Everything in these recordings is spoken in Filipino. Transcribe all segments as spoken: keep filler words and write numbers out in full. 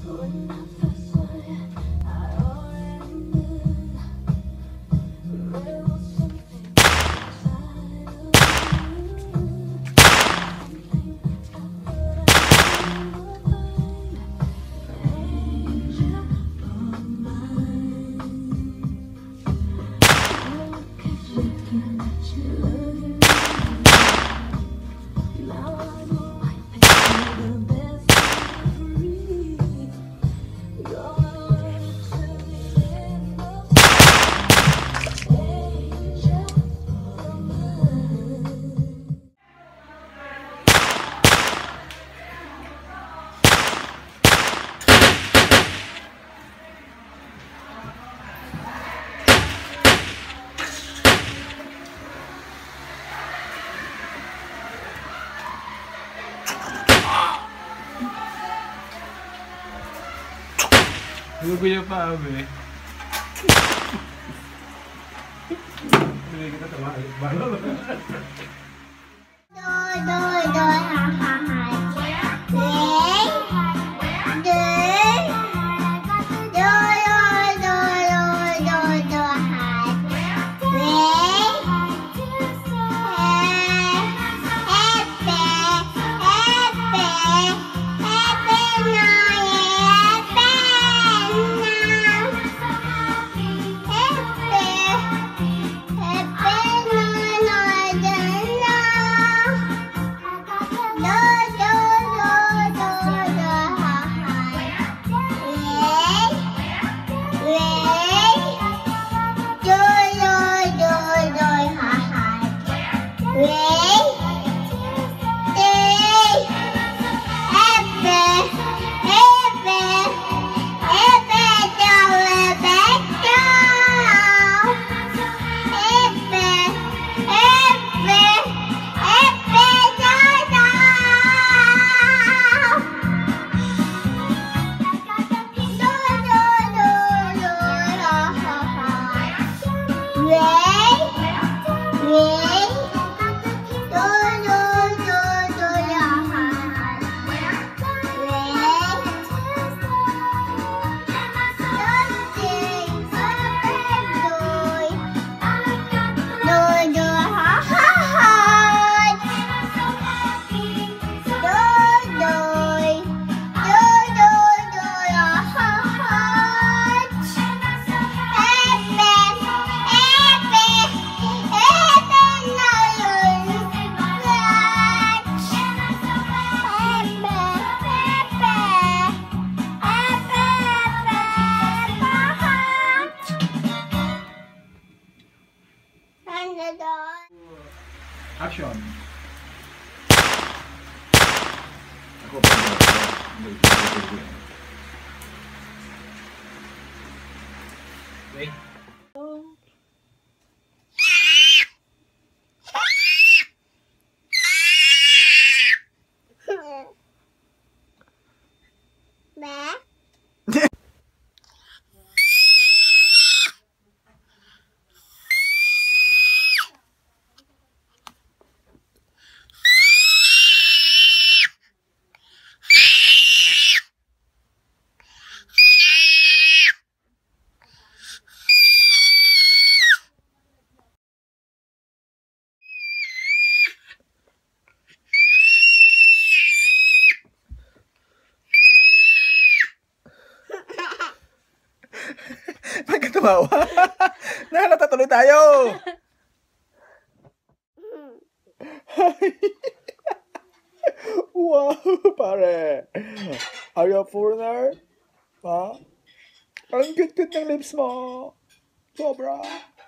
Gugulo pa kami. Hindi kita tamaan. Balo. Do do do ha ha ha. Play. Do. Do do do do do do ha. Play. Happy happy happy now. Action. Ako pa Wait. Bakit ka tumawa? Nahalata tuloy tayo! Wow, pare! Are you a foreigner? Ha? Ang cute-cute ng lips mo! Sobra!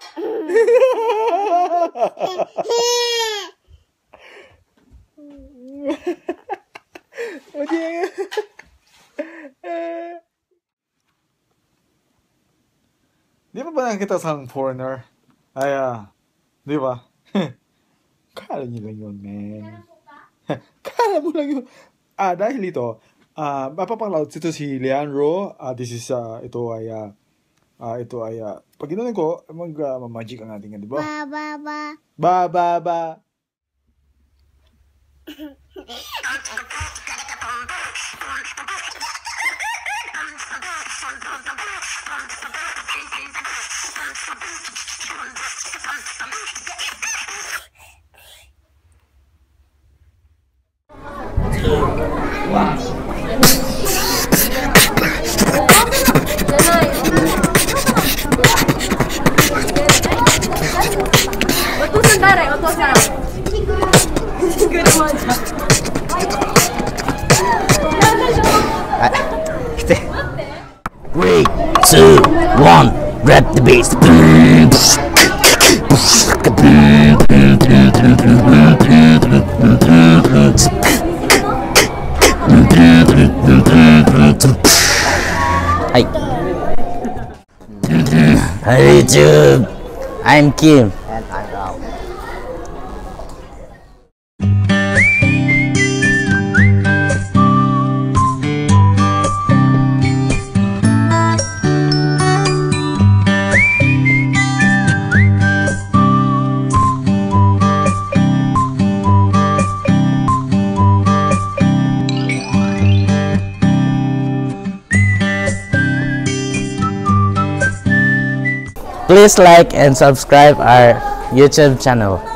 Di ba ba nakita sa foreigner? Ay, ah, di ba? Kala niyo lang yun, man. Kala mo lang yun. Ah, dahil ito, ah, mapapanglaut ito si Leandro. Ah, this is, ah, ito ay, ah, ah, ito ay, ah, pag ginawa ko, mag, uh, magic ang ating, di ba? Ba, ba, ba. Ba, ba, ba. Three, two, one, grab the bass. Hi. Hi YouTube. I'm Kim. And I'm Rao. Please like and subscribe our YouTube channel.